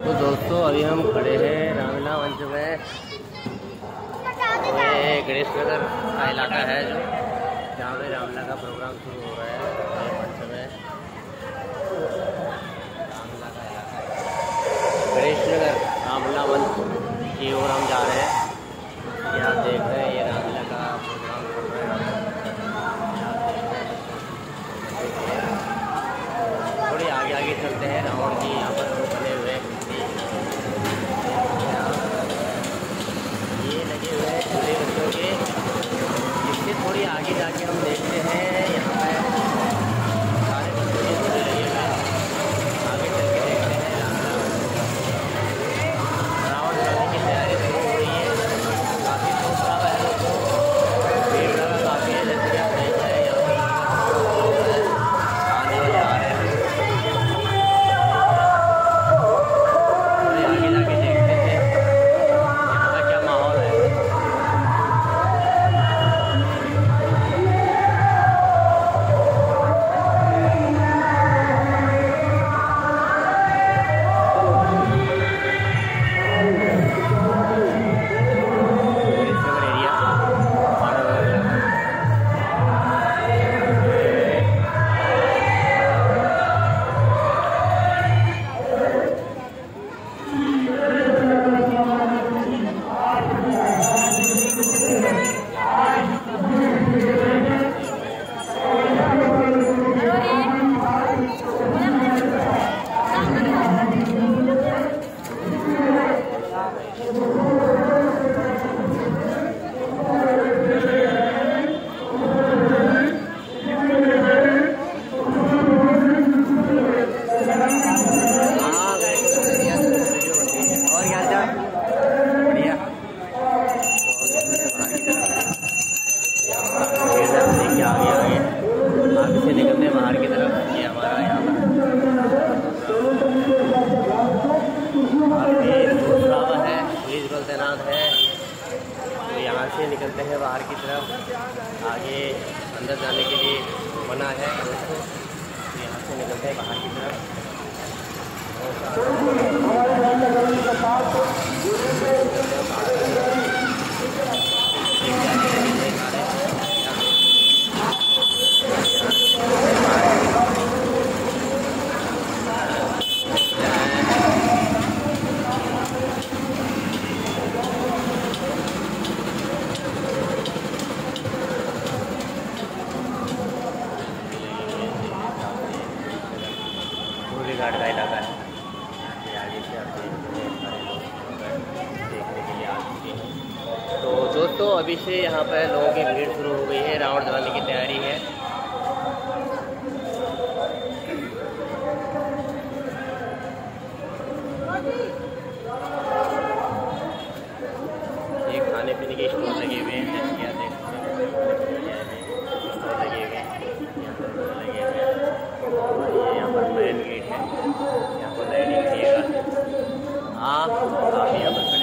तो दोस्तों अभी हम खड़े हैं रामलीला मंच में। ये गणेश नगर का इलाका है जो जहाँ पे रामलीला का प्रोग्राम शुरू हो रहा है। मंच में रामलीला का इलाका है गणेश नगर रामलीला मंच की ओर हम जा रहे हैं। ये आप देख रहे हैं ये रामलीला का प्रोग्राम चल रहा है। थोड़ी आगे आगे चलते हैं। रावण जी यहाँ पर बने हुए ये लगे हुए हैं झूले बच्चों के। इससे थोड़ी आगे जाके हम देखते हैं यहाँ पे सारे बच्चों के झूले लगे हुए हैं। आगे चल के देखते हैं रावण चलने की तैयारी शुरू हो रही है। काफ़ी शोर शराबा है दोस्तों, भीड़ लगा काफ़ी है। जैसे कि आप देख रहे हैं यहाँ पर आने वाले आ रहे हैं। आगे जाके देखते हैं यहाँ का क्या माहौल है। निकलते हैं बाहर की तरफ। ये हमारा यहाँ पर है, पुलिस बल तैनात है। तो यहाँ से निकलते हैं बाहर की तरफ। आगे अंदर जाने के लिए मना है दोस्तों। तो यहाँ से निकलते हैं बाहर की तरफ। घाट का इलाका है। आगे से आप देखने के लिए आ चुके हैं। तो दोस्तों अभी से यहाँ पर लोगों की भीड़ शुरू हो गई है। रावण जलाने की तैयारी है। ये खाने पीने के स्टॉल लगे हुए हैं। जैसे कि आप देख सकते हैं स्टॉल लगे हुए हैं, लगे हुए हैं। और ये यहाँ पर मेन गेट है, यहाँ पर लाइटिंग किएगा आप यहाँ पर